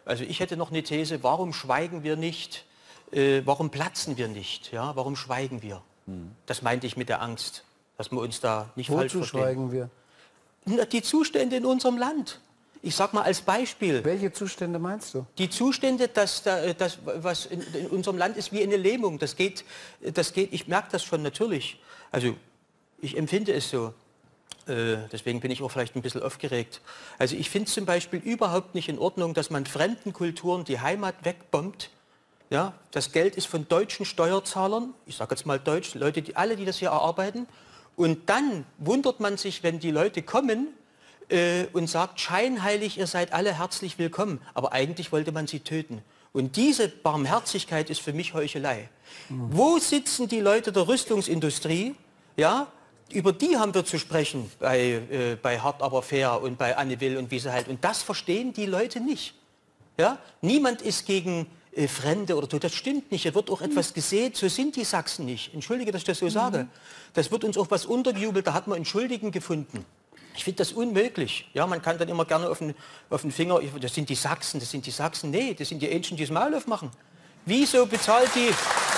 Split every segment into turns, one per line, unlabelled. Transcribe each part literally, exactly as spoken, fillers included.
Also ich hätte noch eine These, warum schweigen wir nicht, äh, warum platzen wir nicht, ja? Warum schweigen wir? Hm. Das meinte ich mit der Angst, dass wir uns da nicht
Wozu
falsch verstehen.
schweigen wir?
Die Zustände in unserem Land. Ich sag mal als Beispiel.
Welche Zustände meinst du?
Die Zustände, dass das, was in, in unserem Land ist, wie eine Lähmung. Das geht, das geht, ich merke das schon natürlich. Also ich empfinde es so. Äh, deswegen bin ich auch vielleicht ein bisschen aufgeregt. Also ich finde es zum Beispiel überhaupt nicht in Ordnung, dass man fremden Kulturen die Heimat wegbombt. Ja, das Geld ist von deutschen Steuerzahlern, ich sage jetzt mal Deutsch, Leute, die alle, die das hier erarbeiten. Und dann wundert man sich, wenn die Leute kommen äh, und sagt, scheinheilig, ihr seid alle herzlich willkommen. Aber eigentlich wollte man sie töten. Und diese Barmherzigkeit ist für mich Heuchelei. Mhm. Wo sitzen die Leute der Rüstungsindustrie? Ja, über die haben wir zu sprechen bei, äh, bei Hart aber fair und bei Anne Will und wie sie halt. Und das verstehen die Leute nicht. Ja? Niemand ist gegen äh, Fremde oder so. Das stimmt nicht. Da wird auch etwas gesät. So sind die Sachsen nicht. Entschuldige, dass ich das so sage. Das wird uns auch was untergejubelt. Da hat man einen Schuldigen gefunden. Ich finde das unmöglich. Ja, man kann dann immer gerne auf den, auf den Finger, das sind die Sachsen, das sind die Sachsen. Nee, das sind die Ähnchen, die das Maul aufmachen. Wieso bezahlt die?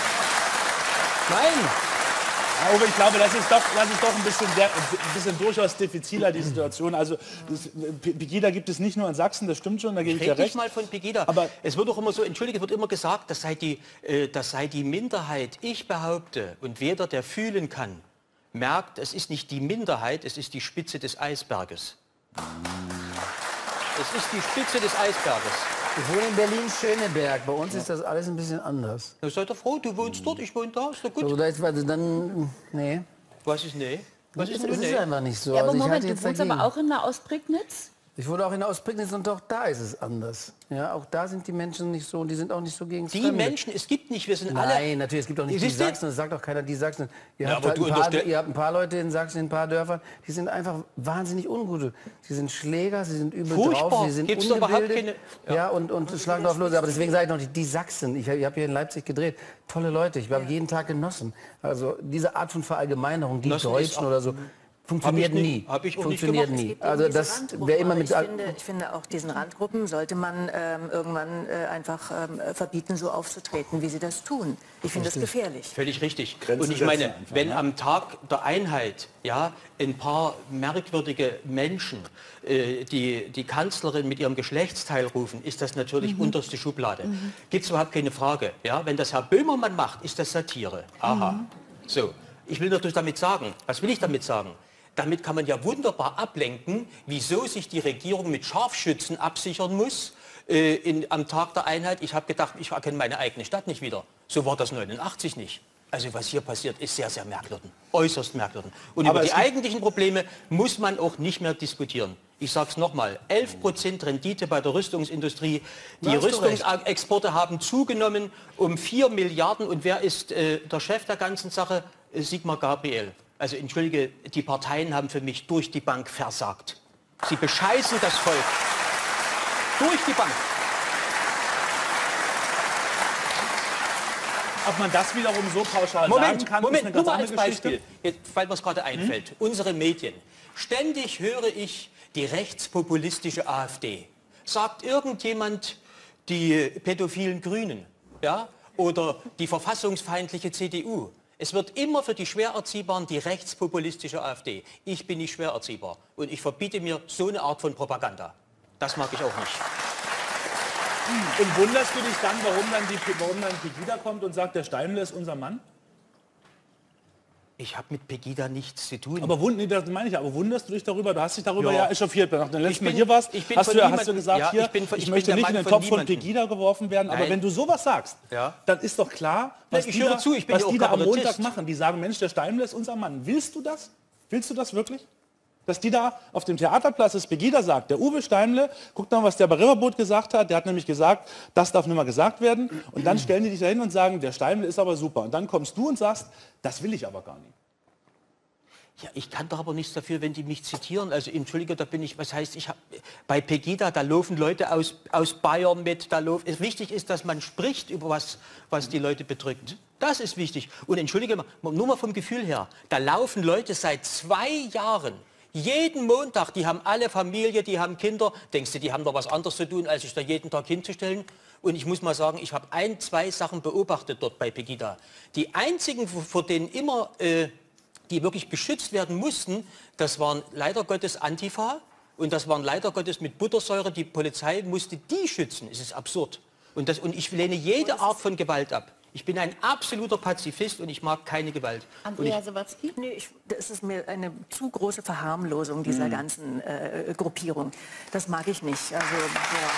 Nein.
Aber ich glaube, das ist doch, das ist doch ein, bisschen sehr, ein bisschen durchaus diffiziler, die Situation. Also das, Pegida gibt es nicht nur in Sachsen, das stimmt schon, da gebe ich ja recht.
Mal von Pegida.
Aber
es wird doch immer so, entschuldige, wird immer gesagt, das sei, die, äh, das sei die Minderheit. Ich behaupte, und jeder, der fühlen kann, merkt, es ist nicht die Minderheit, es ist die Spitze des Eisberges. Es ist die Spitze des Eisberges.
Ich wohne in Berlin-Schöneberg. Bei uns ist das alles ein bisschen anders.
Na, seid ihr froh, du wohnst dort, ich wohne da, ist doch gut.
Also, da ist, also dann, nee.
Was ist nee? Was ist
das
nee?
ist einfach nicht so.
Ja, aber
also, ich
Moment,
hatte
du
jetzt
wohnst
dagegen.
aber auch in der Ostprignitz?
Ich wohne auch in der Ostprignitz und auch da ist es anders. Ja, auch da sind die Menschen nicht so und die sind auch nicht so gegen
Die
Fremde.
Menschen, es gibt nicht, wir sind
Nein,
alle...
Nein, natürlich, es gibt auch nicht die
Siehst du?
Sachsen, das sagt auch keiner die Sachsen. Ihr,
Ja,
habt
aber
halt
du
ein paar,
unterstell-
ihr habt ein paar Leute in Sachsen, in ein paar Dörfern, die sind einfach wahnsinnig ungute. Sie sind Schläger, sie sind übel
Furchtbar.
drauf, sie sind
Gibt's doch überhaupt
ungebildet.
keine-
Ja, und, und schlagen drauf los. Aber deswegen sage ich noch, die, die Sachsen, ich, ich habe hier in Leipzig gedreht, tolle Leute, ich habe jeden Tag genossen. Also diese Art von Verallgemeinerung, die
Genossen ist
Deutschen
auch-
oder so, funktioniert
Hab ich
nie.
nicht- hab ich auch nicht
funktioniert
gemacht.
nie.
Es geht
Also
um diese
das
Randgruppen,
wäre immer
aber
mit...
ich finde, ich finde, auch diesen Randgruppen sollte man ähm, irgendwann äh, einfach ähm, verbieten, so aufzutreten, wie sie das tun. Ich finde das gefährlich.
Völlig richtig.
Grenzen
Und ich
setzen
meine,
einfach,
wenn
ne?
am Tag der Einheit ja, ein paar merkwürdige Menschen äh, die, die Kanzlerin mit ihrem Geschlechtsteil rufen, ist das natürlich
Mhm.
unterste Schublade. Mhm. Gibt es überhaupt keine Frage. Ja? Wenn das Herr Böhmermann macht, ist das Satire. Aha. Mhm. So, ich will natürlich damit sagen, was will ich damit sagen? Damit kann man ja wunderbar ablenken, wieso sich die Regierung mit Scharfschützen absichern muss äh, in, am Tag der Einheit. Ich habe gedacht, ich erkenne meine eigene Stadt nicht wieder. So war das neunundachtzig nicht. Also was hier passiert, ist sehr, sehr merkwürdig. Äußerst merkwürdig. Und
Aber
über die
es gibt-
eigentlichen Probleme muss man auch nicht mehr diskutieren. Ich sage es nochmal, elf Prozent Rendite bei der Rüstungsindustrie. Die
hast du recht.
Rüstungsexporte haben zugenommen um vier Milliarden. Und wer ist äh, der Chef der ganzen Sache? Äh, Sigmar Gabriel. Also entschuldige, die Parteien haben für mich durch die Bank versagt. Sie bescheißen das Volk. Durch die Bank.
ob man das wiederum so pauschal
Moment,
sagen kann,
Moment,
ist eine
nur
ganz
mal als
andere Geschichte.
Beispiel, jetzt, weil mir es gerade einfällt. Hm? Unsere Medien. Ständig höre ich die rechtspopulistische AfD. Sagt irgendjemand die pädophilen Grünen, ja? Oder die verfassungsfeindliche C D U? Es wird immer für die Schwererziehbaren die rechtspopulistische AfD. Ich bin nicht schwererziehbar und ich verbiete mir so eine Art von Propaganda. Das mag ich auch nicht.
Und wunderst du dich dann, warum dann, die, warum dann Pegida kommt und sagt, der Steinle ist unser Mann?
Ich habe mit Pegida nichts zu tun.
Aber, wund, nee, das meine ich, aber wunderst du dich darüber? Du hast dich darüber ja,
Ja.
echauffiert. Nach dem letzten
Ich bin-
Mal hier warst,
ich bin
hast,
von
du, hast
niemand-
du gesagt,
ja,
hier,
ich bin von-
ich,
ich bin
möchte
der
nicht
Mann
in den
von
Topf von
niemandem.
Pegida geworfen werden. Aber
Nein.
wenn du sowas sagst,
Ja.
dann ist doch klar, was
ich
die,
höre
da,
zu, ich bin
was
ja auch
die da am
Kabarettist.
Montag machen. Die sagen, Mensch, der Steinle ist unser Mann. Willst du das? Willst du das wirklich? Dass die da auf dem Theaterplatz das Pegida sagt. Der Uwe Steinle, guck mal, was der bei Riverboat gesagt hat. Der hat nämlich gesagt, das darf nicht mehr gesagt werden. Und dann stellen die dich da hin und sagen, der Steinle ist aber super. Und dann kommst du und sagst, das will ich aber gar nicht.
Ja, ich kann doch aber nichts dafür, wenn die mich zitieren. Also entschuldige, da bin ich, was heißt, ich habe bei Pegida, da laufen Leute aus, aus Bayern mit, da laufen, es wichtig ist, dass man spricht über was, was die Leute bedrückt. Das ist wichtig. Und entschuldige mal, nur mal vom Gefühl her, da laufen Leute seit zwei Jahren Jeden Montag, die haben alle Familie, die haben Kinder. Denkst du, die haben doch was anderes zu tun, als sich da jeden Tag hinzustellen? Und ich muss mal sagen, ich habe ein, zwei Sachen beobachtet dort bei Pegida. Die einzigen, vor denen immer, äh, die wirklich beschützt werden mussten, das waren leider Gottes Antifa und das waren leider Gottes mit Buttersäure. Die Polizei musste die schützen. Es ist absurd. Und, das, und ich lehne jede Art von Gewalt ab. Ich bin ein absoluter Pazifist und ich mag keine Gewalt.
Andrea Sawatzki? Nee, ich, das ist mir eine zu große Verharmlosung dieser hm. ganzen äh, Gruppierung. Das mag ich nicht. Also, ja.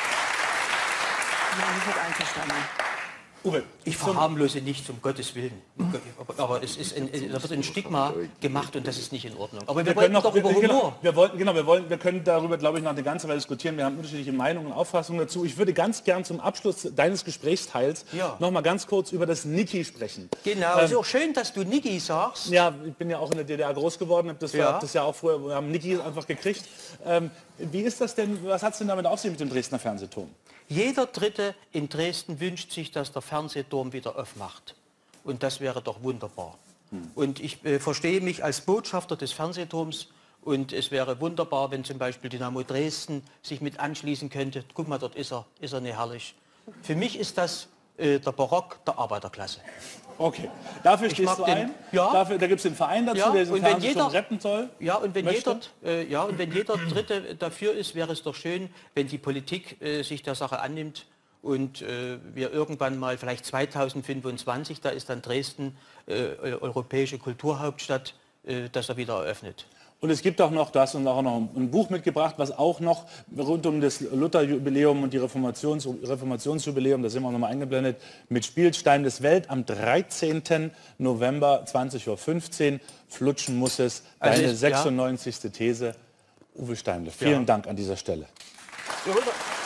Ich bin nicht mit einverstanden.
Uwe,
ich verharmlose nichts, um Gottes Willen. Aber, aber es ist ein, da wird ein Stigma gemacht und das ist nicht in Ordnung. Aber wir, wir wollen
noch
doch über
wir,
Humor.
Genau, wir wollten, genau, wir wollen, wir können darüber, glaube ich, noch eine ganze Weile diskutieren. Wir haben unterschiedliche Meinungen und Auffassungen dazu. Ich würde ganz gern zum Abschluss deines Gesprächsteils ja. noch mal ganz kurz über das Niki sprechen.
Genau, ähm, ist auch schön, dass du Niki sagst.
Ja, ich bin ja auch in der D D R groß geworden, habe das, ja. hab das ja auch früher, wir haben Niki einfach gekriegt. Ähm, wie ist das denn, was hat es denn damit auf sich mit dem Dresdner Fernsehturm?
Jeder Dritte in Dresden wünscht sich, dass der Fernsehturm wieder aufmacht. Und das wäre doch wunderbar. Hm. Und ich äh, verstehe mich als Botschafter des Fernsehturms. Und es wäre wunderbar, wenn zum Beispiel Dynamo Dresden sich mit anschließen könnte. Guck mal, dort ist er, ist er nicht herrlich. Für mich ist das äh, der Barock der Arbeiterklasse.
Okay, dafür stehst du
den,
ein.
Ja.
Dafür, da gibt es den Verein dazu,
ja,
der diesen
Fernsehturm jeder, retten
soll.
Ja, und wenn jeder, äh, ja, und wenn jeder Dritte dafür ist, wäre es doch schön, wenn die Politik äh, sich der Sache annimmt und äh, wir irgendwann mal, vielleicht zweitausendfünfundzwanzig, da ist dann Dresden äh, europäische Kulturhauptstadt, äh, dass er wieder eröffnet.
Und es gibt auch noch, du hast uns auch noch ein Buch mitgebracht, was auch noch rund um das Lutherjubiläum und die Reformations Reformationsjubiläum, da sind wir noch mal eingeblendet, mitspielt. Steimles Welt am dreizehnten November zwanzig Uhr fünfzehn. Flutschen muss es. Deine also ist, sechsundneunzigste. Ja. These. Uwe Steimle. Vielen ja. Dank an dieser Stelle. Ja,